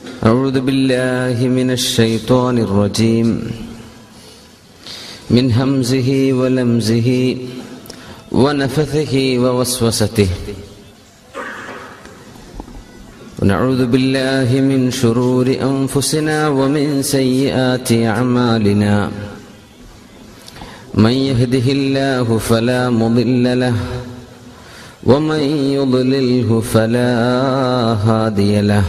أعوذ بالله من الشيطان الرجيم من همزه ولمزه ونفثه ووسوسته ونعوذ بالله من شرور أنفسنا ومن سيئات أعمالنا من يهده الله فلا مضل له ومن يضلله فلا هادي له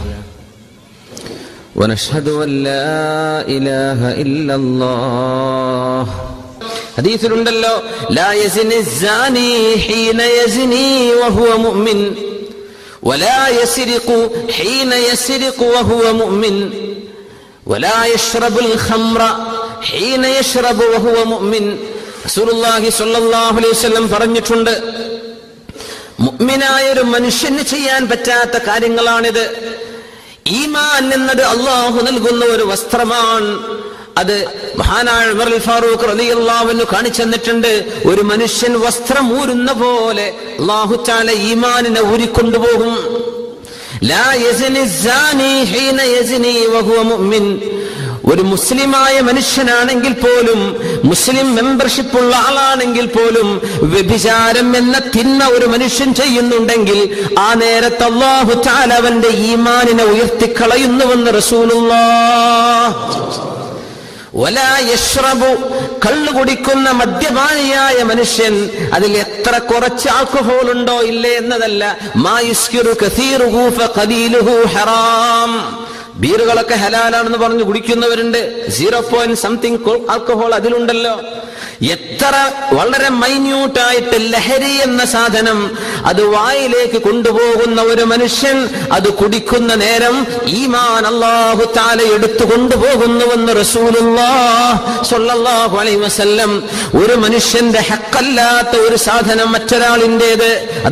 ونشهد أن لا إله إلا الله حديث ഉണ്ടല്ലോ لا يزني الزاني حين يزني وهو مؤمن ولا يسرق حين يسرق وهو مؤمن ولا يشرب الخمر حين يشرب وهو مؤمن റസൂലുള്ളാഹി സ്വല്ലല്ലാഹു അലൈഹി വസല്ലം പറഞ്ഞിട്ടുണ്ട്, മുഅ്മിനായ ഒരു മനുഷ്യന് ചെയ്യാൻ പറ്റാത്ത കാര്യങ്ങളാണിത്. ഈമാൻ എന്നത് അല്ലാഹു നൽകുന്ന ഒരു വസ്ത്രമാണ്. അത് മഹാനായ ഉമർ ഫാറൂഖ് റളിയല്ലാഹു അൻഹു കാണിച്ചു തന്നിട്ടുണ്ട്. ഒരു മനുഷ്യൻ വസ്ത്രം ഊരുന്ന പോലെ അല്ലാഹു തആല ഈമാനിനെ ഊരിക്കൊണ്ടുപോകും. ലാ യസ്നി സാനി ഹീന യസ്നി വഹുവ മുഅ്മിൻ. ഒരു മുസ്ലിമായ മനുഷ്യനാണെങ്കിൽ പോലും, മുസ്ലിം മെമ്പർഷിപ്പ് ഉള്ള ആളാണെങ്കിൽ പോലും വ്യഭിചാരം എന്ന തിന്മ ഒരു മനുഷ്യൻ ചെയ്യുന്നുണ്ടെങ്കിൽ ആ നേരത്ത് അല്ലാഹു തആല അവന്റെ ഈമാനിനെ ഉയർത്തിക്കളയുന്നുവെന്ന് റസൂലുള്ളാഹ്. വലാ യശ്റബു, കള്ളു കുടിക്കുന്ന മദ്യപാനിയായ മനുഷ്യൻ, അതിൽ എത്ര കുറച്ച് ആൽക്കഹോൾ ഉണ്ടോ ഇല്ലേ എന്നതല്ല, മാ യുസ്കിറു കസീറുഹു ഫഖലീലുഹു ഹറാം. ബീറുകളൊക്കെ ഹലാലാണെന്ന് പറഞ്ഞു കുടിക്കുന്നവരുണ്ട്. 0.something alcohol അതിലുണ്ടല്ലോ. എത്ര വളരെ മൈന്യൂട്ടായിട്ട് ലഹരി എന്ന സാധനം അത് വായിലേക്ക് കൊണ്ടുപോകുന്ന ഒരു മനുഷ്യൻ അത് കുടിക്കുന്ന നേരം ഈമാൻ അല്ലാഹു തആല എടുത്തു കൊണ്ടുപോകുന്നുവെന്ന് റസൂലുള്ളാഹി സ്വല്ലല്ലാഹു അലൈഹി വസല്ലം. ഒരു മനുഷ്യന്റെ ഹക്കല്ലാത്ത ഒരു സാധനം മറ്റൊരാളിൻ്റെത്, അത്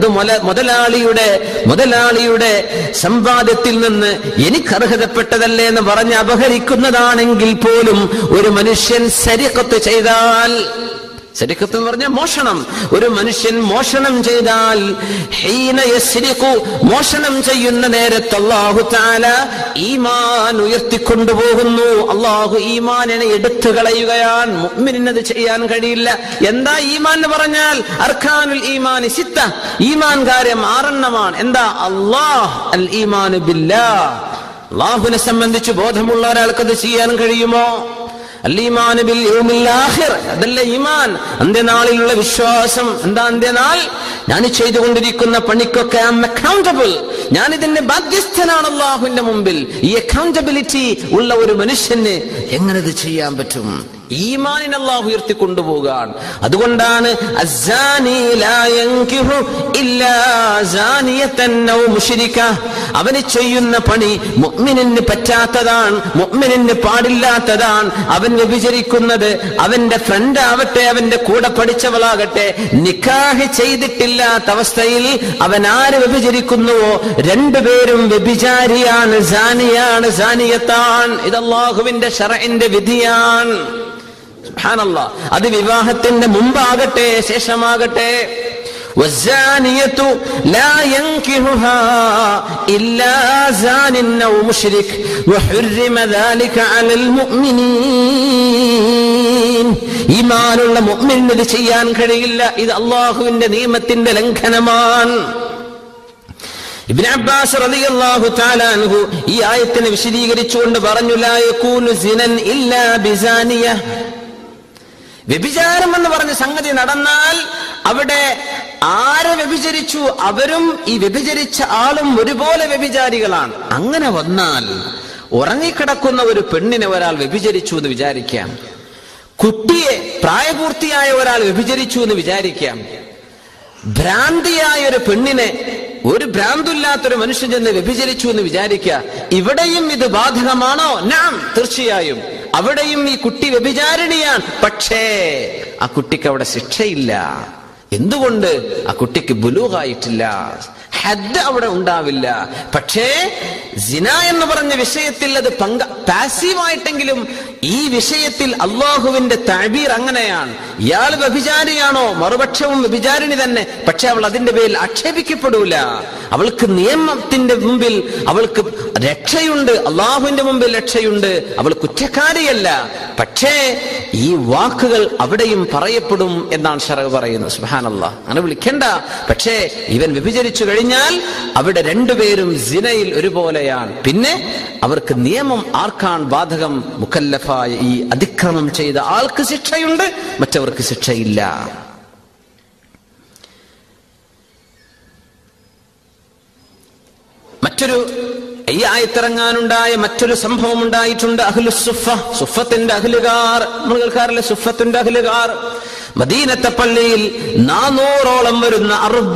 മുതലാളിയുടെ സമ്പാദ്യത്തിൽ നിന്ന് എനിക്ക് അർഹതപ്പെട്ടതല്ലേ എന്ന് പറഞ്ഞ് അപഹരിക്കുന്നതാണെങ്കിൽ പോലും ഒരു മനുഷ്യൻ സരിഖത്ത് ചെയ്താൽ, സരിഖത്ത് എന്ന് പറഞ്ഞാൽ മോഷണം, ഒരു മനുഷ്യൻ മോഷണം ചെയ്താൽ, ഹീന യസ്രിഖു, മോഷണം ചെയ്യുന്ന നേരത്ത് അല്ലാഹു തആല ഈമാൻ ഉയർത്തിക്കൊണ്ടുപോകുന്നു. അല്ലാഹു ഈമാനിനെ എടുത്തു കളയുകയാണ്. മുഅ്മിനിന് അത് ചെയ്യാൻ കഴിയില്ല. എന്താ ഈമാൻ എന്ന് പറഞ്ഞാൽ? അർക്കാനുൽ ഈമാനി സിത്ത, ഈമാൻ കാര്യം 6 എന്താ? അല്ലാഹ്, അൽ ഈമാനു ബില്ലാഹ്. അല്ലാഹുവിനെ സംബന്ധിച്ച് ബോധമുള്ള ഒരാൾക്കത് ചെയ്യാൻ കഴിയുമോ? അൽ-ഈമാനു ബിൽ യൗമിൽ ആഖിർ, അതല്ല ഈമാൻ, അന്ത്യനാളിലുള്ള വിശ്വാസം. എന്താ അന്ത്യനാൾ? ഞാൻ ചെയ്തുകൊണ്ടിരിക്കുന്ന പണിക്കൊക്കെ ഐ ആം അക്കൗണ്ടബിൾ, ഞാൻ ഇതിന്റെ ബാധ്യസ്ഥനാണ് അല്ലാഹുവിന്റെ മുമ്പിൽ. ഈ അക്കൗണ്ടബിലിറ്റി ഉള്ള ഒരു മനുഷ്യന് എങ്ങനെ ഇത് ചെയ്യാൻ പറ്റും? ഈമാനിനെ അല്ലാഹു ഉയർത്തിക്കൊണ്ടുപോകാൻ. അതുകൊണ്ടാണ് അസ്സാനി ലാ യൻകിഹു ഇല്ലാ സാനിയതൻ ഔ മുശ്രിക, അവന് ചെയ്യുന്ന പണി മുഅ്മിനിന് പറ്റാത്തതാണ്, മുഅ്മിനിന് പാടില്ലാത്തതാണ്. അവൻ വ്യഭിചരിക്കുന്നത്, അവന്റെ ഫ്രണ്ട് ആവട്ടെ, അവന്റെ കൂടെ പഠിച്ചവളാകട്ടെ, നിക്കാഹ് ചെയ്തിട്ടില്ലാത്ത അവസ്ഥയിൽ അവൻ ആര് വ്യഭിചരിക്കുന്നുവോ രണ്ടുപേരും വ്യഭിചാരിയാണ്, സാനിയാണ്, സാനിയത്താണ്. ഇത് അല്ലാഹുവിന്റെ ശർഇന്റെ വിധിയാണ്. സുബ്ഹാനല്ലാഹ്. അത് വിവാഹത്തിന്റെ മുമ്പാകട്ടെ ശേഷമാകട്ടെ. والزانية لا ينكحها إلا زان أو مشرك وحرم ذلك على المؤمنين. ഈമാനുള്ള മുഅ്മിനിന് ഇത് ചെയ്യാൻ കഴിയില്ല. ഇത് അല്ലാഹുവിന്റെ നിയമത്തിന്റെ ലംഘനമാണ്. ഇബ്നു അബ്ബാസ് റളിയല്ലാഹു തആല അൻഹു ഈ ആയത്തിനെ വിശദീകരിച്ചുകൊണ്ട് പറഞ്ഞു, ലാ യകൂനു സിനൻ ഇല്ലാ ബിസാനിയ. വ്യഭിചാരം എന്ന് പറഞ്ഞ സംഗതി നടന്നാൽ അവിടെ ആരെ വ്യഭിചരിച്ചു അവരും ഈ വ്യഭിചരിച്ച ആളും ഒരുപോലെ വ്യഭിചാരികളാണ്. അങ്ങനെ വന്നാൽ ഉറങ്ങിക്കിടക്കുന്ന ഒരു പെണ്ണിനെ ഒരാൾ വ്യഭിചരിച്ചു എന്ന് വിചാരിക്കാം, കുട്ടിയെ പ്രായപൂർത്തിയായ ഒരാൾ വ്യഭിചരിച്ചു എന്ന് വിചാരിക്കാം, ഭ്രാന്തിയായ ഒരു പെണ്ണിനെ ഒരു ഭ്രാന്തില്ലാത്തൊരു മനുഷ്യൻ ചെന്ന് വ്യഭിചരിച്ചു എന്ന് വിചാരിക്കുക. ഇവിടെയും ഇത് ബാധകമാണോ? നാം, തീർച്ചയായും അവിടെയും ഈ കുട്ടി വ്യഭിചാരിണിയാണ്. പക്ഷേ ആ കുട്ടിക്ക് അവിടെ ശിക്ഷയില്ല. എന്തുകൊണ്ട്? ആ കുട്ടിക്ക് ബുലൂഗായിട്ടില്ല, ഹദ് അവിടെ ഉണ്ടാവില്ല. പക്ഷേ സിന എന്ന് പറഞ്ഞ വിഷയത്തിൽ അത് പാസീവായിട്ടെങ്കിലും ഈ വിഷയത്തിൽ അള്ളാഹുവിന്റെ തഅബീർ അങ്ങനെയാണ്. ഇയാൾ വ്യഭിചാരിയാണോ? മറുപക്ഷവും വ്യഭിചാരിണി തന്നെ. പക്ഷെ അവൾ അതിന്റെ പേരിൽ ആക്ഷേപിക്കപ്പെടൂല. അവൾക്ക് നിയമത്തിന്റെ മുമ്പിൽ അവൾക്ക് രക്ഷയുണ്ട്, അള്ളാഹുവിന്റെ മുമ്പിൽ രക്ഷയുണ്ട്, അവൾ കുറ്റക്കാരിയല്ല. പക്ഷേ ഈ വാക്കുകൾ അവിടെയും പറയപ്പെടും എന്നാണ് ശറഅ് പറയുന്നത്. സുബ്ഹാനല്ലാഹ്, അങ്ങനെ വിളിക്കണ്ട. പക്ഷേ ഇവൻ വ്യഭിചരിച്ചു കഴിഞ്ഞാൽ അവിടെ രണ്ടുപേരും സിനയിൽ ഒരുപോലെയാണ്. പിന്നെ അവർക്ക് നിയമം ആർക്കാണ് ബാധകം? മുക്കല്ലഫായ ഈ അതിക്രമം ചെയ്ത ആൾക്ക് ശിക്ഷയുണ്ട്, മറ്റവർക്ക് ശിക്ഷയില്ല. മറ്റൊരു ഈ ആയത്തിറങ്ങാനുണ്ടായ മറ്റൊരു സംഭവം ഉണ്ടായിട്ടുണ്ട്. അഹ്ലുസ്സുഫ, സുഫത്തിന്റെ അഹ്ലുകാർ. നമ്മൾ കേൾക്കാറില്ല സുഫത്തിന്റെ അഹ്ലുകാർ. മദീനത്തെ പള്ളിയിൽ 400ഓളം വരുന്ന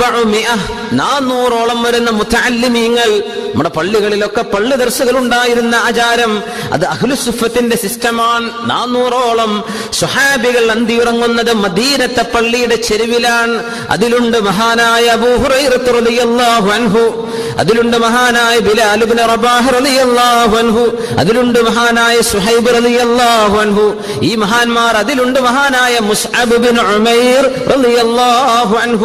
400ഓളം വരുന്ന മുതഅല്ലിമീങ്ങൾ. നമ്മുടെ പള്ളികളിലൊക്കെ പള്ളി ദർസുകൾ ഉണ്ടായിരുന്ന ആചാരം അത് അഹ്ലുസ്സുഫത്തിന്റെ സിസ്റ്റമാണ്. 400ഓളം സ്വഹാബികൾ അന്തിയുറങ്ങുന്നത് മദീനത്തെ പള്ളിയുടെ ചെരുവിലാണ്. അതിലുണ്ട് മഹാനായ അബൂ ഹുറൈറ റളിയല്ലാഹു അൻഹു, അതിലുണ്ട് മഹാനായ ബിലാൽ ഇബ്നു റബാഹ് റളിയല്ലാഹു അൻഹു, അതിലുണ്ട് മഹാനായ സുഹൈബ് റളിയല്ലാഹു അൻഹു. ഈ മഹാന്മാർ, അതിലുണ്ട് മഹാനായ മുസ്അബ് ഇബ്നു ഉമൈർ റളിയല്ലാഹു അൻഹു.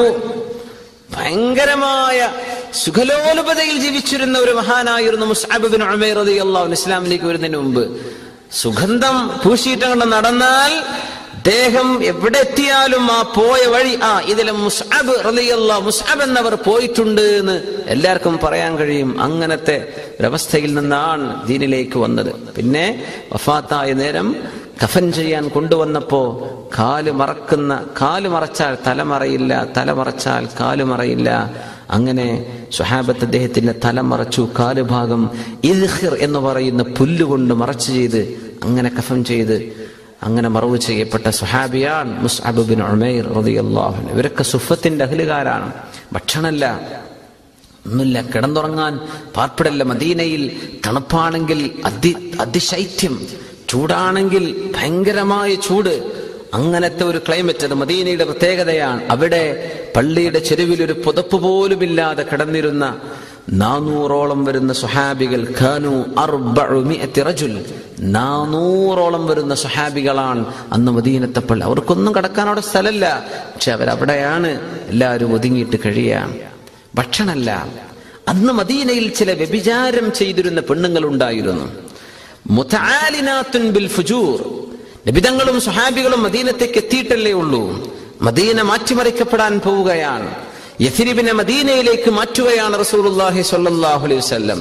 ഭയങ്കരമായ സുഖലോലുപതയിൽ ജീവിച്ചിരുന്ന ഒരു മഹാനായിരുന്നു മുസ്അബ് ഇബ്നു ഉമൈർ റളിയല്ലാഹു അൻഹു. ഇസ്ലാമിലേക്ക് വരുന്നതിന് മുമ്പ് സുഗന്ധം പൂശിയിട്ടങ്ങോട്ട് നടന്നാൽ അദ്ദേഹം എവിടെ എത്തിയാലും ആ പോയ വഴി ഇതിലെ മുസ്അബ് റളിയല്ലാഹു, മുസ്അബ് എന്നവർ പോയിട്ടുണ്ട് എന്ന് എല്ലാവർക്കും പറയാൻ കഴിയും. അങ്ങനത്തെ ഒരവസ്ഥയിൽ നിന്നാണ് ദീനിലേക്ക് വന്നത്. പിന്നെ വഫാത്തായ നേരം കഫൻ ചെയ്യാൻ കൊണ്ടുവന്നപ്പോ കാല് മറച്ചാൽ തലമറയില്ല, തലമറച്ചാൽ കാലുമറയില്ല. അങ്ങനെ സ്വഹാബത്ത് അദ്ദേഹത്തിന്റെ തല മറച്ചു, കാലുഭാഗം ഇദ്ഖിർ എന്ന് പറയുന്ന പുല്ലുകൊണ്ട് മറച്ചു ചെയ്ത് അങ്ങനെ കഫൻ ചെയ്ത് അങ്ങനെ മറവ് ചെയ്യപ്പെട്ട സ്വഹാബിയാണ് മുസ്അബ് ഇബ്നു ഉമൈർ റളിയല്ലാഹു അൻഹു. ഇവരൊക്കെ സുഫത്തിന്റെ അഹ്ലുകാരാണ്. ഭക്ഷണമല്ല, ഒന്നുമില്ല, കിടന്നുറങ്ങാൻ പാർപ്പിടല്ല. മദീനയിൽ തണുപ്പാണെങ്കിൽ അതിശൈത്യം, ചൂടാണെങ്കിൽ ഭയങ്കരമായ ചൂട്. അങ്ങനത്തെ ഒരു ക്ലൈമറ്റ്, അത് മദീനയുടെ പ്രത്യേകതയാണ്. അവിടെ പള്ളിയുടെ ചെരുവിൽ ഒരു പുതപ്പ് പോലുമില്ലാതെ കിടന്നിരുന്ന 400ഓളം വരുന്ന സ്വഹാബികൾ. ഖാനു 400 റജുൽ, 400ഓളം വരുന്ന സ്വഹാബികളാണ് അന്ന് മദീനത്തെ പള്ളി. അവർക്കൊന്നും കിടക്കാൻ അവിടെ സ്ഥലമില്ല, പക്ഷെ അവരവിടെയാണ് എല്ലാവരും ഒതുങ്ങിയിട്ട് കഴിയാണ്. ഭക്ഷണമല്ല. അന്ന് മദീനയിൽ ചില വ്യഭിചാരം ചെയ്തിരുന്ന പെണ്ണുങ്ങൾ ഉണ്ടായിരുന്നു. മുതആലിനാത്തുൻ ബിൽ ഫുജൂർ. നബിതങ്ങളും സ്വഹാബികളും മദീനത്തേക്ക് എത്തിയിട്ടല്ലേ ഉള്ളൂ. മദീന മാറ്റിമറിക്കപ്പെടാൻ പോവുകയാണ്. യഥ്രിബിനെ മദീനയിലേക്ക് മാറ്റുകയാണ് റസൂലുള്ളാഹി സ്വല്ലല്ലാഹു അലൈഹി വസല്ലം.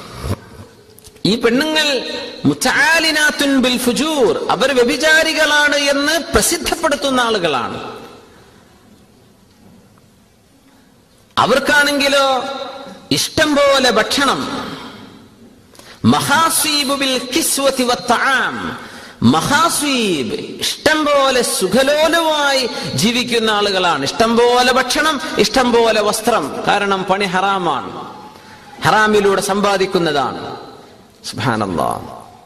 ഈ പെണ്ണുങ്ങൾ മുതആലിനാത്തുൻ ബിൽ ഫുജൂർ, അവർ വ്യഭിചാരികളാണ് എന്ന് പ്രസിദ്ധപ്പെടുത്തുന്ന ആളുകളാണ്. അവർക്കാണെങ്കിലോ ഇഷ്ടം പോലെ ഭക്ഷണം. മഹാസീബു ബിൽ കിസ്വതി വത്തആം, മഹാസ്വീബ്, ഇഷ്ടം പോലെ സുഖലോലമായി ജീവിക്കുന്ന ആളുകളാണ്. ഇഷ്ടം പോലെ ഭക്ഷണം, ഇഷ്ടം പോലെ വസ്ത്രം. കാരണം പണി ഹറാമാണ്, ഹറാമിലൂടെ സമ്പാദിക്കുന്നതാണ്. സുബ്ഹാനല്ലാഹ്.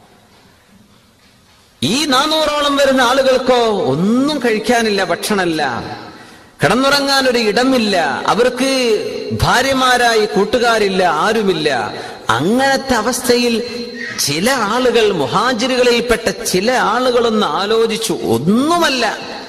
ഈ 400ഓളം വരുന്ന ആളുകൾക്കോ ഒന്നും കഴിക്കാനില്ല, ഭക്ഷണമില്ല, കിടന്നുറങ്ങാൻ ഒരു ഇടമില്ല, അവർക്ക് ഭാര്യമാരായി കൂട്ടുകാരില്ല, ആരുമില്ല. അങ്ങനത്തെ അവസ്ഥയിൽ ചില ആളുകൾ, മുഹാജിറുകളിൽപ്പെട്ട ചില ആളുകളൊന്ന് ആലോചിച്ചു. ഒന്നുമല്ല,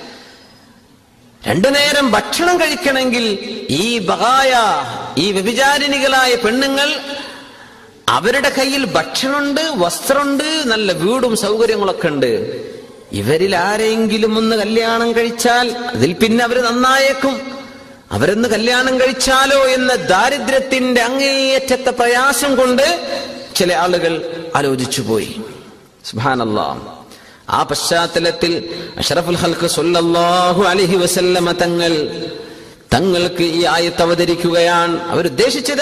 2 നേരം ഭക്ഷണം കഴിക്കണമെങ്കിൽ ഈ ബഗായ, ഈ വ്യഭിചാരിണികളായ പെണ്ണുങ്ങൾ, അവരുടെ കയ്യിൽ ഭക്ഷണമുണ്ട്, വസ്ത്രമുണ്ട്, നല്ല വീടും സൗകര്യങ്ങളൊക്കെ ഉണ്ട്. ഇവരിൽ ആരെങ്കിലും ഒന്ന് കല്യാണം കഴിച്ചാൽ അതിൽ പിന്നെ അവര് നന്നായേക്കും. അവരൊന്ന് കല്യാണം കഴിച്ചാലോ എന്ന ദാരിദ്ര്യത്തിന്റെ അങ്ങേയറ്റത്തെ പ്രയാസം കൊണ്ട് ചില ആളുകൾ ആലോചിച്ചു പോയി. സുബ്ഹാനല്ലാഹ്. ആ പശ്ചാത്തലത്തിൽ അഷ്റഫുൽ ഖൽഖ് സ്വല്ലല്ലാഹു അലൈഹി വസല്ലമ തങ്ങൾക്ക് ഈ ആയത്ത് അവതരിക്കുകയാണ്. അവരുദ്ദേശിച്ചത്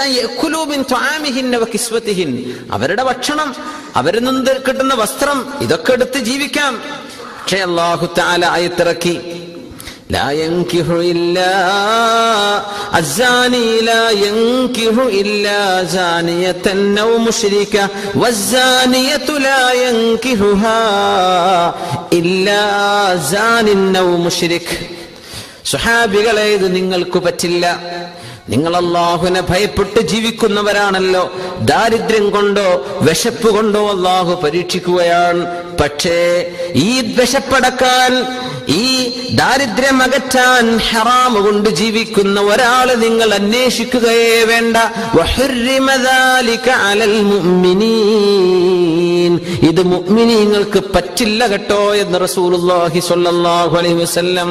അവരുടെ ഭക്ഷണം, അവരിൽ നിന്ന് കിട്ടുന്ന വസ്ത്രം, ഇതൊക്കെ എടുത്ത് ജീവിക്കാം. പക്ഷേ അല്ലാഹു തആല ആയത്തിറക്കി, لا ينكح إلا الزاني لا ينكح إلا زانية أو مشركة والزانية لا ينكحها إلا زان أو مشرك. സ്വഹാബികളെ, ഇത് നിങ്ങൾക്ക് പറ്റില്ല. നിങ്ങൾ അല്ലാഹുവിനെ ഭയപ്പെട്ട് ജീവിക്കുന്നവരാണല്ലോ. ദാരിദ്ര്യം കൊണ്ടോ വിശപ്പ് കൊണ്ടോ അല്ലാഹു പരീക്ഷിക്കുകയാണ്. പക്ഷേ ഈ വിശപ്പടക്കാൻ, ഈ ദാരിദ്ര്യം അകറ്റാൻ ഹറാം കൊണ്ട് ജീവിക്കുന്ന ഒരാള് നിങ്ങൾ അന്വേഷിക്കുകയേ വേണ്ട. വഹുർരിമ ദാലിക അലൽ മുഅ്മിനീൻ, ഇത് മുഅ്മിനീങ്ങൾക്ക് പറ്റില്ല കേട്ടോ എന്ന് റസൂലുള്ളാഹി സ്വല്ലല്ലാഹു അലൈഹി വസല്ലം.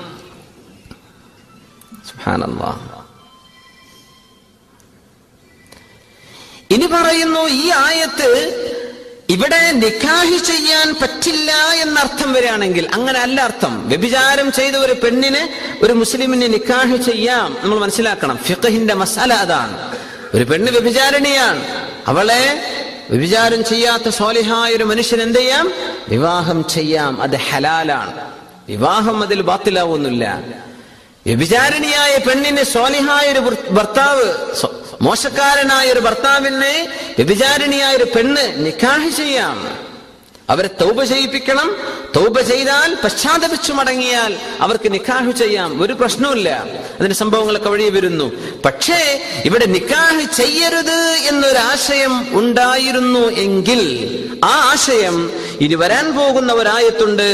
സുബ്ഹാനല്ലാഹ്. ഇനി പറയുന്നു, ഈ ആയത്ത് ഇവിടെ നിക്കാഹ് ചെയ്യാൻ പറ്റില്ല എന്നർത്ഥം വരികയാണെങ്കിൽ അങ്ങനെ അല്ല അർത്ഥം. വ്യഭിചാരം ചെയ്ത ഒരു പെണ്ണിന് ഒരു മുസ്ലിമിന് നിക്കാഹ് ചെയ്യാം. നമ്മൾ മനസ്സിലാക്കണം, ഫിഖഹിന്റെ മസാല അതാണ്. ഒരു പെണ്ണ് വ്യഭിചാരിണിയാണ്, അവളെ വ്യഭിചാരം ചെയ്യാത്ത സ്വാലിഹായ ഒരു മനുഷ്യൻ എന്ത് ചെയ്യാം? വിവാഹം ചെയ്യാം. അത് ഹലാലാണ്. വിവാഹം അതിൽ ബാത്തിലാവൊന്നുമില്ല. വ്യഭിചാരിണിയായ പെണ്ണിന് സ്വാലിഹായ ഒരു ഭർത്താവ്, മോശക്കാരനായ ഒരു ഭർത്താവിനെ വ്യഭിചാരിണിയായ ഒരു പെണ്ണ് നിക്കാഹ് ചെയ്യാം. അവരെ തൗബ ചെയ്യിപ്പിക്കണം. തൗബ ചെയ്താൽ, പശ്ചാത്തപിച്ചു മടങ്ങിയാൽ അവർക്ക് നിക്കാഹ് ചെയ്യാം. ഒരു പ്രശ്നവുമില്ല. അതിന്റെ സംഭവങ്ങളൊക്കെ വഴി വരുന്നു. പക്ഷേ ഇവിടെ നിക്കാഹ് ചെയ്യരുത് എന്നൊരാശയം ഉണ്ടായിരുന്നു എങ്കിൽ ആ ആശയം ഇനി വരാൻ പോകുന്ന ഒരായത്തുണ്ട്,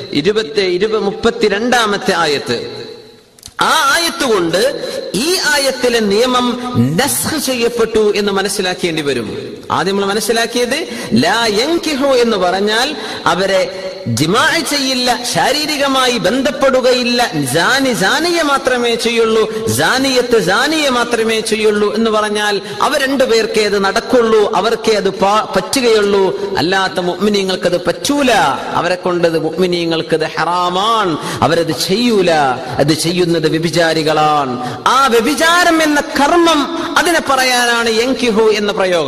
32 ആയത്ത്. ആ ആയത്ത് കൊണ്ട് ഈ ആയത്തിലെ നിയമം നസ്ഖ് ചെയ്യപ്പെട്ടു എന്ന് മനസ്സിലാക്കേണ്ടി വരും. ആദ്യം നമ്മൾ മനസ്സിലാക്കിയത് ലാ യൻകിഹു എന്ന് പറഞ്ഞാൽ അവരെ ജിമാഅ ചെയ്യില്ല, ശാരീരികമായി ബന്ധപ്പെടുകയില്ല, ജാനിയെ മാത്രമേ ചെയ്യുള്ളൂ, ജാനിയത്ത് ജാനിയെ മാത്രമേ ചെയ്യുള്ളൂ എന്ന് പറഞ്ഞാൽ അവർ രണ്ടുപേർക്കേ അത് നടക്കുള്ളൂ, അവർക്കേ അത് പറ്റുകയുള്ളൂ. അല്ലാത്ത മുഅ്മിനീങ്ങൾക്ക് അത് പറ്റൂല. അവരെ കൊണ്ടത് മുഅ്മിനീങ്ങൾക്ക് ഹറാമാണ്, അവരത് ചെയ്യൂല. അത് ചെയ്യുന്നത് വ്യഭിചാരികളാണ്. ആ വ്യഭിചാരം എന്ന കർമ്മം അതിനെ പറയാനാണ് യൻകിഹു എന്ന പ്രയോഗം.